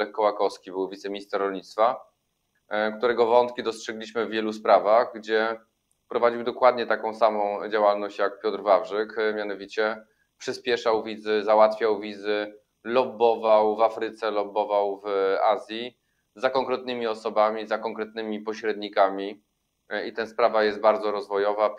Lech Kołakowski, był wiceminister rolnictwa, którego wątki dostrzegliśmy w wielu sprawach, gdzie prowadził dokładnie taką samą działalność jak Piotr Wawrzyk, mianowicie przyspieszał wizy, załatwiał wizy, lobbował w Afryce, lobbował w Azji za konkretnymi osobami, za konkretnymi pośrednikami i ta sprawa jest bardzo rozwojowa.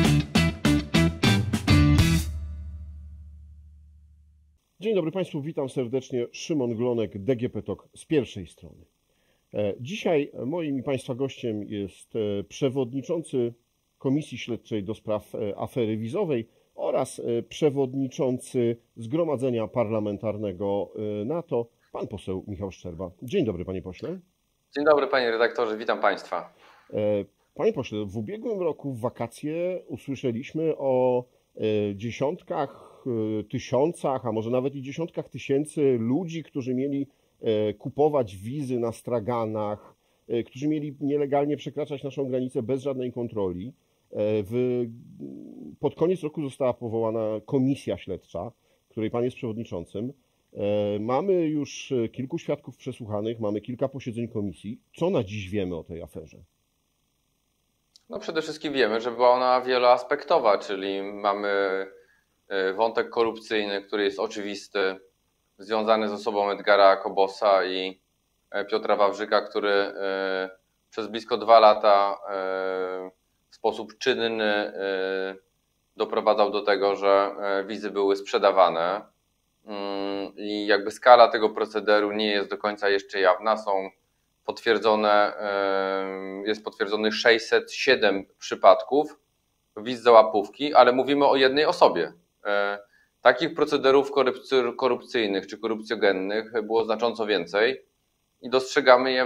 Dzień dobry Państwu, witam serdecznie. Szymon Glonek, DGP TOK z pierwszej strony. Dzisiaj moim i Państwa gościem jest przewodniczący Komisji Śledczej do spraw afery wizowej oraz przewodniczący Zgromadzenia Parlamentarnego NATO, pan poseł Michał Szczerba. Dzień dobry, panie pośle. Dzień dobry, panie redaktorze, witam Państwa. Panie pośle, w ubiegłym roku w wakacje usłyszeliśmy o dziesiątkach, tysiącach, a może nawet i dziesiątkach tysięcy ludzi, którzy mieli kupować wizy na straganach, którzy mieli nielegalnie przekraczać naszą granicę bez żadnej kontroli. Pod koniec roku została powołana komisja śledcza, której pan jest przewodniczącym. Mamy już kilku świadków przesłuchanych, mamy kilka posiedzeń komisji. Co na dziś wiemy o tej aferze? No przede wszystkim wiemy, że była ona wieloaspektowa, czyli mamy wątek korupcyjny, który jest oczywisty, związany z osobą Edgara Kobosa i Piotra Wawrzyka, który przez blisko 2 lata w sposób czynny doprowadzał do tego, że wizy były sprzedawane i jakby skala tego procederu nie jest do końca jeszcze jawna. Jest potwierdzonych 607 przypadków wiz za łapówki, ale mówimy o jednej osobie. Takich procederów korupcyjnych czy korupcjogennych było znacząco więcej i dostrzegamy je w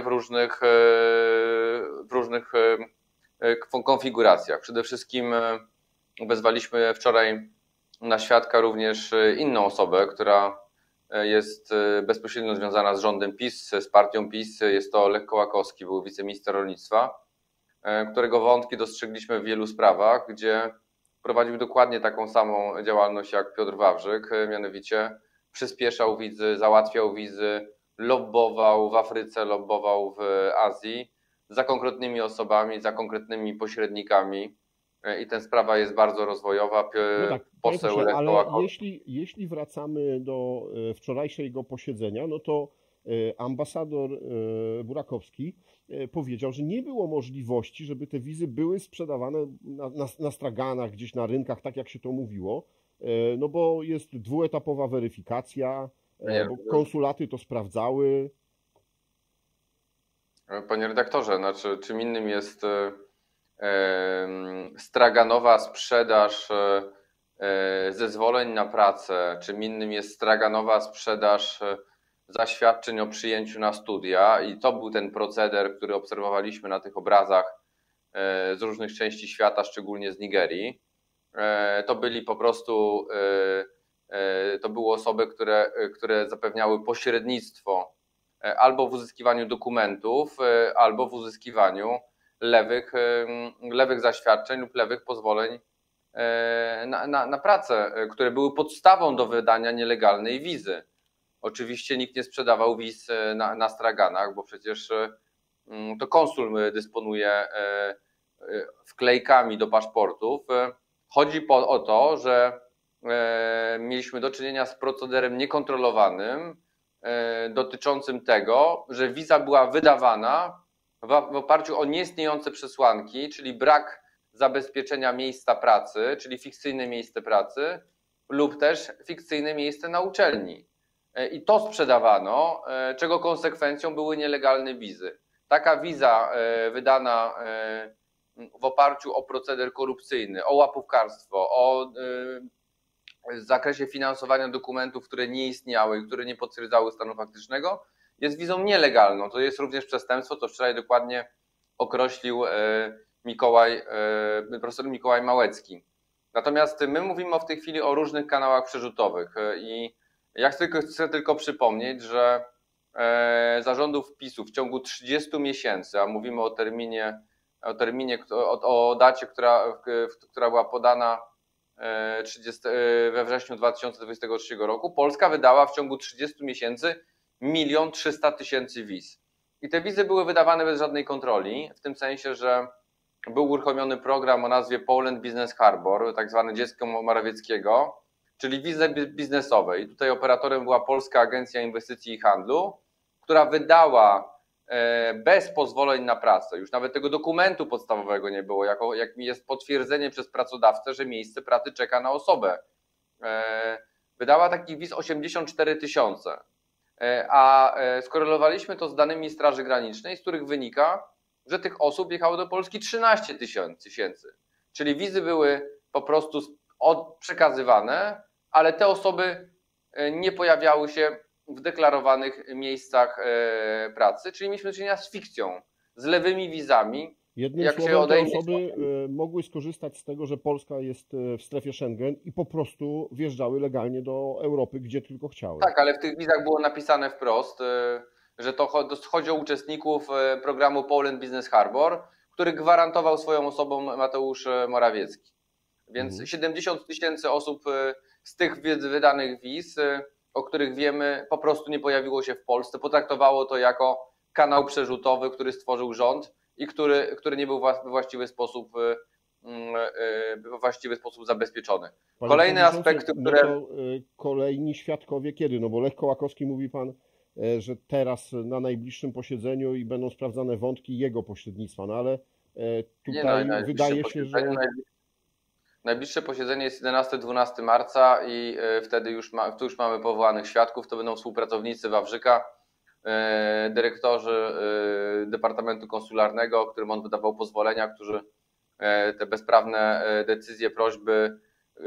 różnych konfiguracjach. Przede wszystkim wezwaliśmy wczoraj na świadka również inną osobę, która jest bezpośrednio związana z rządem PiS, z partią PiS. Jest to Lech Kołakowski, był wiceminister rolnictwa, którego wątki dostrzegliśmy w wielu sprawach, gdzie prowadził dokładnie taką samą działalność jak Piotr Wawrzyk, mianowicie przyspieszał wizy, załatwiał wizy, lobbował w Afryce, lobbował w Azji za konkretnymi osobami, za konkretnymi pośrednikami i ta sprawa jest bardzo rozwojowa. No tak, poseł Lech Kołakowski. Jeśli wracamy do wczorajszego posiedzenia, no to ambasador Burakowski powiedział, że nie było możliwości, żeby te wizy były sprzedawane na straganach, gdzieś na rynkach, tak jak się to mówiło, no bo jest dwuetapowa weryfikacja, bo konsulaty to sprawdzały. Panie redaktorze, znaczy czym innym jest straganowa sprzedaż zezwoleń na pracę, czym innym jest straganowa sprzedaż zaświadczeń o przyjęciu na studia i to był ten proceder, który obserwowaliśmy na tych obrazach z różnych części świata, szczególnie z Nigerii. To byli po prostu, to były osoby, które zapewniały pośrednictwo albo w uzyskiwaniu dokumentów, albo w uzyskiwaniu lewych zaświadczeń lub lewych pozwoleń na pracę, które były podstawą do wydania nielegalnej wizy. Oczywiście nikt nie sprzedawał wiz na straganach, bo przecież to konsul dysponuje wklejkami do paszportów. Chodzi o to, że mieliśmy do czynienia z procederem niekontrolowanym dotyczącym tego, że wiza była wydawana w oparciu o nieistniejące przesłanki, czyli brak zabezpieczenia miejsca pracy, czyli fikcyjne miejsce pracy lub też fikcyjne miejsce na uczelni. I to sprzedawano, czego konsekwencją były nielegalne wizy. Taka wiza wydana w oparciu o proceder korupcyjny, o łapówkarstwo, o zakresie finansowania dokumentów, które nie istniały, które nie potwierdzały stanu faktycznego, jest wizą nielegalną. To jest również przestępstwo, to wczoraj dokładnie określił profesor Mikołaj Małecki. Natomiast my mówimy w tej chwili o różnych kanałach przerzutowych i ja chcę tylko przypomnieć, że zarządów PiS-u w ciągu 30 miesięcy, a mówimy o dacie, która była podana we wrześniu 2023 roku, Polska wydała w ciągu 30 miesięcy 1 300 000 wiz. I te wizy były wydawane bez żadnej kontroli, w tym sensie, że był uruchomiony program o nazwie Poland Business Harbor, tak zwane dziecko Morawieckiego, czyli wizy biznesowe. I tutaj operatorem była Polska Agencja Inwestycji i Handlu, która wydała bez pozwoleń na pracę, już nawet tego dokumentu podstawowego nie było, jak jest potwierdzenie przez pracodawcę, że miejsce pracy czeka na osobę. Wydała takich wiz 84 000, a skorelowaliśmy to z danymi Straży Granicznej, z których wynika, że tych osób jechało do Polski 13 000, czyli wizy były po prostu przekazywane, ale te osoby nie pojawiały się w deklarowanych miejscach pracy, czyli mieliśmy do czynienia z fikcją, z lewymi wizami. Jednym słowem, te osoby mogły skorzystać z tego, że Polska jest w strefie Schengen i po prostu wjeżdżały legalnie do Europy, gdzie tylko chciały. Tak, ale w tych wizach było napisane wprost, że to chodzi o uczestników programu Poland Business Harbor, który gwarantował swoją osobą Mateusz Morawiecki. Więc 70 000 osób z tych wydanych wiz, o których wiemy, po prostu nie pojawiło się w Polsce, potraktowało to jako kanał przerzutowy, który stworzył rząd i który nie był w właściwy sposób zabezpieczony. Kolejny aspekt, które... No kolejni świadkowie kiedy? No bo Lech Kołakowski, mówi pan, że teraz na najbliższym posiedzeniu i będą sprawdzane wątki jego pośrednictwa, no ale tutaj wydaje się, że... Najbliższe posiedzenie jest 11-12 marca i wtedy już mamy powołanych świadków, to będą współpracownicy Wawrzyka, dyrektorzy Departamentu Konsularnego, którym on wydawał pozwolenia, którzy te bezprawne decyzje, prośby,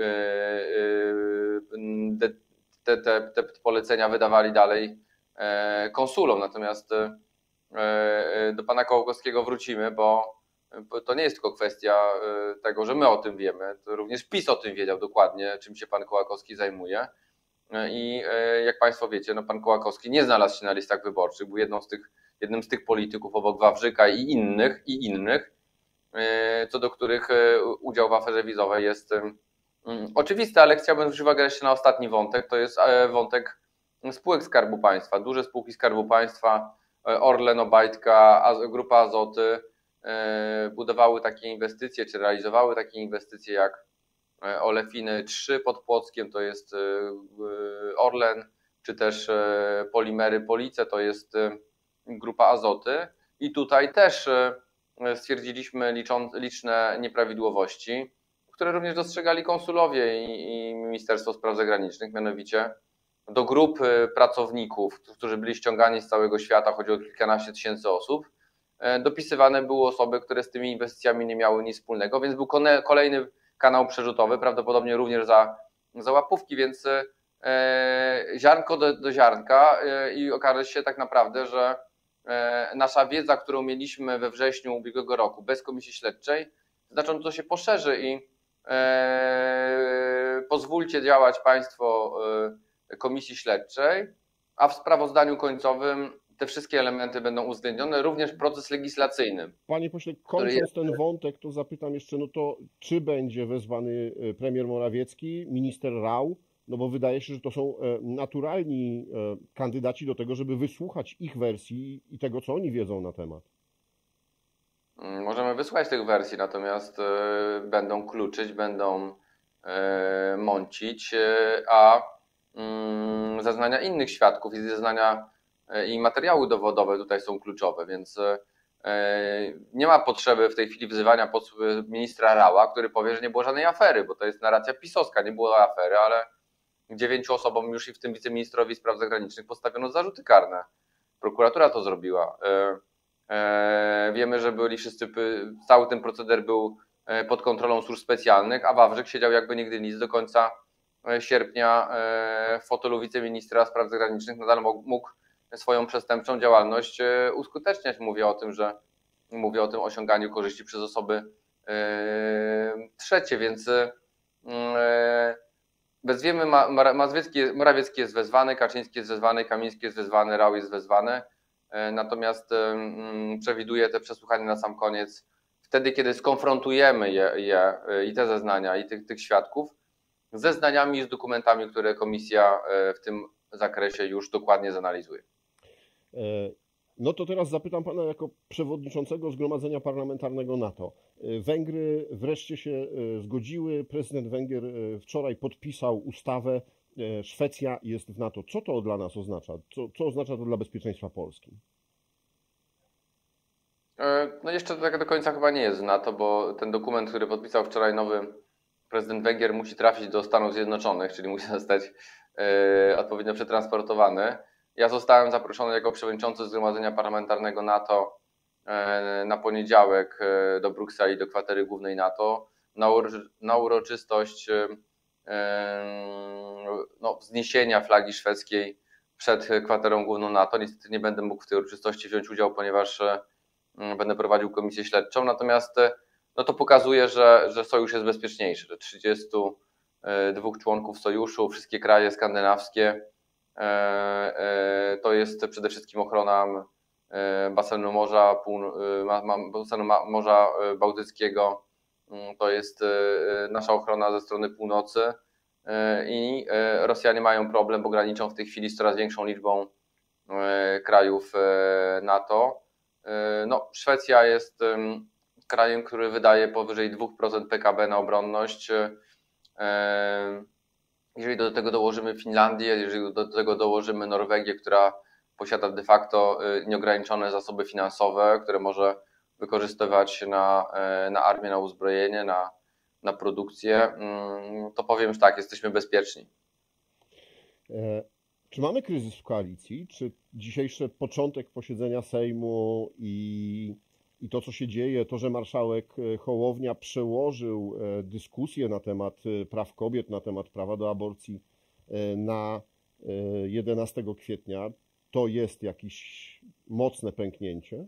te polecenia wydawali dalej konsulom. Natomiast do pana Kołakowskiego wrócimy, bo to nie jest tylko kwestia tego, że my o tym wiemy, to również PiS o tym wiedział dokładnie, czym się pan Kołakowski zajmuje. I jak państwo wiecie, no pan Kołakowski nie znalazł się na listach wyborczych, był jednym z tych polityków obok Wawrzyka i innych, co do których udział w aferze wizowej jest oczywisty, ale chciałbym zwrócić uwagę jeszcze na ostatni wątek, to jest wątek spółek Skarbu Państwa. Duże spółki Skarbu Państwa, Orlen, Obajtka, Grupa Azoty budowały takie inwestycje, czy realizowały takie inwestycje jak Olefiny 3 pod Płockiem, to jest Orlen, czy też Polimery Police, to jest Grupa Azoty. I tutaj też stwierdziliśmy liczne nieprawidłowości, które również dostrzegali konsulowie i Ministerstwo Spraw Zagranicznych, mianowicie do grup pracowników, którzy byli ściągani z całego świata, chodzi o kilkanaście tysięcy osób, dopisywane były osoby, które z tymi inwestycjami nie miały nic wspólnego, więc był kolejny kanał przerzutowy, prawdopodobnie również za łapówki, więc ziarnko do ziarnka i okaże się tak naprawdę, że nasza wiedza, którą mieliśmy we wrześniu ubiegłego roku bez komisji śledczej, znacząco się poszerzy i pozwólcie działać państwo komisji śledczej, a w sprawozdaniu końcowym te wszystkie elementy będą uwzględnione, również proces legislacyjny. Panie pośle, kończąc ten wątek, to zapytam jeszcze, no to czy będzie wezwany premier Morawiecki, minister Rau? No bo wydaje się, że to są naturalni kandydaci do tego, żeby wysłuchać ich wersji i tego, co oni wiedzą na temat. Możemy wysłuchać tych wersji, natomiast będą kluczyć, będą mącić, a zeznania innych świadków i zeznania i materiały dowodowe tutaj są kluczowe, więc nie ma potrzeby w tej chwili wzywania ministra Raua, który powie, że nie było żadnej afery, bo to jest narracja pisowska, nie było afery, ale 9 osobom już i w tym wiceministrowi spraw zagranicznych postawiono zarzuty karne. Prokuratura to zrobiła. Wiemy, że byli wszyscy, cały ten proceder był pod kontrolą służb specjalnych, a Wawrzyk siedział jakby nigdy nic do końca sierpnia w fotelu wiceministra spraw zagranicznych, nadal mógł swoją przestępczą działalność uskuteczniać. Mówię o tym osiąganiu korzyści przez osoby trzecie, więc wiemy, Morawiecki jest wezwany, Kaczyński jest wezwany, Kamiński jest wezwany, Rau jest wezwany, natomiast przewiduję te przesłuchania na sam koniec, wtedy kiedy skonfrontujemy je i te zeznania i tych świadków z zeznaniami i z dokumentami, które komisja w tym zakresie już dokładnie zanalizuje. No to teraz zapytam pana jako przewodniczącego Zgromadzenia Parlamentarnego NATO. Węgry wreszcie się zgodziły. Prezydent Węgier wczoraj podpisał ustawę. Szwecja jest w NATO. Co to dla nas oznacza? Co oznacza to dla bezpieczeństwa Polski? No jeszcze tak do końca chyba nie jest w NATO, bo ten dokument, który podpisał wczoraj nowy prezydent Węgier, musi trafić do Stanów Zjednoczonych, czyli musi zostać odpowiednio przetransportowany. Ja zostałem zaproszony jako przewodniczący Zgromadzenia Parlamentarnego NATO na poniedziałek do Brukseli, do kwatery głównej NATO, na uroczystość wzniesienia flagi szwedzkiej przed kwaterą główną NATO. Niestety nie będę mógł w tej uroczystości wziąć udziału, ponieważ będę prowadził komisję śledczą, natomiast no to pokazuje, że sojusz jest bezpieczniejszy, że 32 członków sojuszu, wszystkie kraje skandynawskie, to jest przede wszystkim ochrona basenu Morza Bałtyckiego, to jest nasza ochrona ze strony północy i Rosjanie mają problem, bo graniczą w tej chwili z coraz większą liczbą krajów NATO. No, Szwecja jest krajem, który wydaje powyżej 2% PKB na obronność. Jeżeli do tego dołożymy Finlandię, jeżeli do tego dołożymy Norwegię, która posiada de facto nieograniczone zasoby finansowe, które może wykorzystywać na armię, na uzbrojenie, na produkcję, to powiem, że tak, jesteśmy bezpieczni. Czy mamy kryzys w koalicji? Czy dzisiejszy początek posiedzenia Sejmu i to, co się dzieje, to, że marszałek Hołownia przełożył dyskusję na temat praw kobiet, na temat prawa do aborcji na 11 kwietnia, to jest jakieś mocne pęknięcie?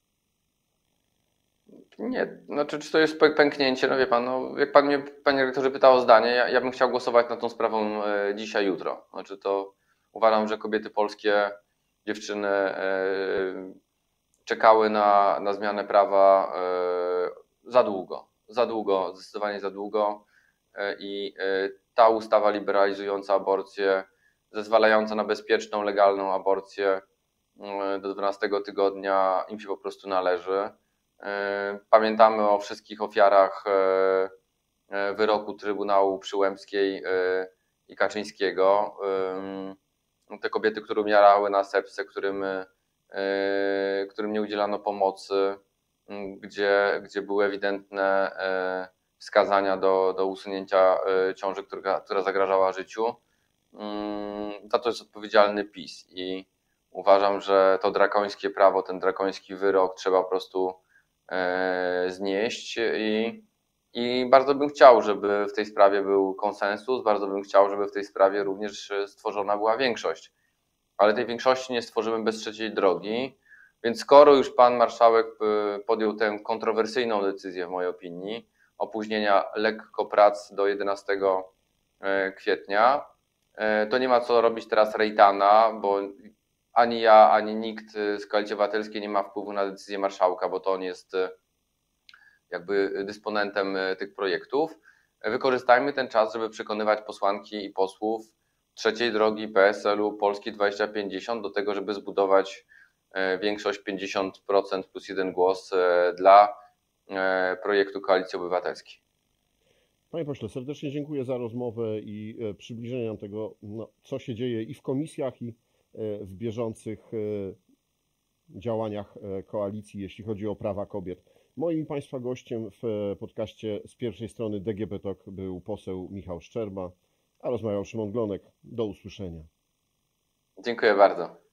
Nie, znaczy czy to jest pęknięcie, no wie pan, no, jak pan mnie, panie rektorze, pytał o zdanie, ja bym chciał głosować nad tą sprawą dzisiaj, jutro. Znaczy to uważam, że kobiety polskie, dziewczyny czekały na zmianę prawa za długo, zdecydowanie za długo i ta ustawa liberalizująca aborcję, zezwalająca na bezpieczną, legalną aborcję do 12 tygodnia im się po prostu należy. Pamiętamy o wszystkich ofiarach wyroku Trybunału Przyłębskiej i Kaczyńskiego. Te kobiety, które umierały na sepsę, którym nie udzielano pomocy, gdzie były ewidentne wskazania do usunięcia ciąży, która zagrażała życiu. Za to jest odpowiedzialny PiS i uważam, że to drakońskie prawo, ten drakoński wyrok trzeba po prostu znieść i bardzo bym chciał, żeby w tej sprawie był konsensus, bardzo bym chciał, żeby w tej sprawie również stworzona była większość. Ale tej większości nie stworzymy bez trzeciej drogi, więc skoro już pan marszałek podjął tę kontrowersyjną decyzję w mojej opinii opóźnienia lekko prac do 11 kwietnia, to nie ma co robić teraz rejtana, bo ani ja, ani nikt z Koalicji Obywatelskiej nie ma wpływu na decyzję marszałka, bo to on jest jakby dysponentem tych projektów. Wykorzystajmy ten czas, żeby przekonywać posłanki i posłów trzeciej drogi, PSL-u, Polski 2050 do tego, żeby zbudować większość 50% plus 1 głos dla projektu Koalicji Obywatelskiej. Panie pośle, serdecznie dziękuję za rozmowę i przybliżenie nam tego, co się dzieje i w komisjach, i w bieżących działaniach koalicji, jeśli chodzi o prawa kobiet. Moim Państwa gościem w podcaście z pierwszej strony DGP Talk był poseł Michał Szczerba, a rozmawiał Szymon Glonek. Do usłyszenia. Dziękuję bardzo.